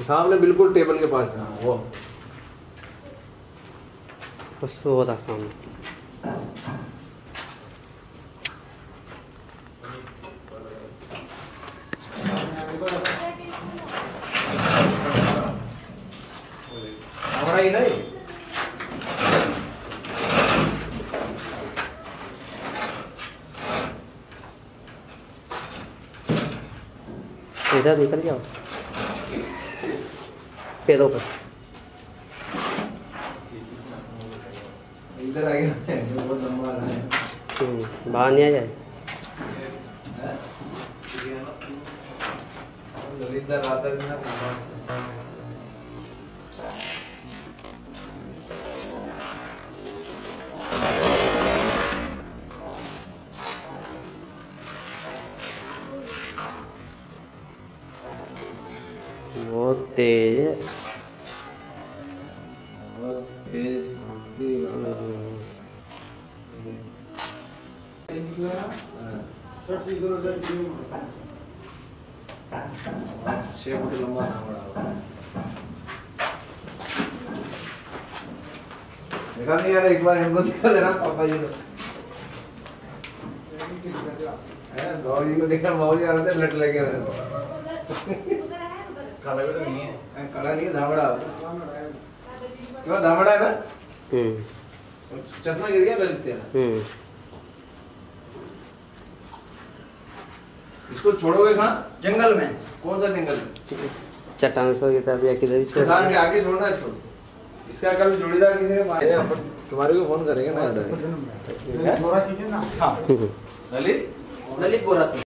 सामने बिल्कुल टेबल के पास है वो बस वो था सामने। हमारा ही नहीं इधर निकल जाओ पैरों पर। इधर आ गया बहुत लंबा रहा है। बाहर नहीं आ जाए। इधर आता है ना बहुत तेज है। लंबा देखा नहीं यार, एक बार इनको दिखा देना पापा जी को, बाबू जी को देखा, बाबू जी आ रहे थे लट लगे काला भी तो नहीं है, काला नहीं है, धामड़ा क्यों धामड़ा है ना। चश्मा गिर गया ललित तेरा। इसको छोड़ोगे कहाँ? जंगल में। कौन सा जंगल? चट्टान से किधर भी किधर भी किसान के आगे छोड़ना इसको। इसका कल जोड़ीदार किसी ने मारे, तुम्हारे को फोन करेंगे ना। ललित ललित बोरा से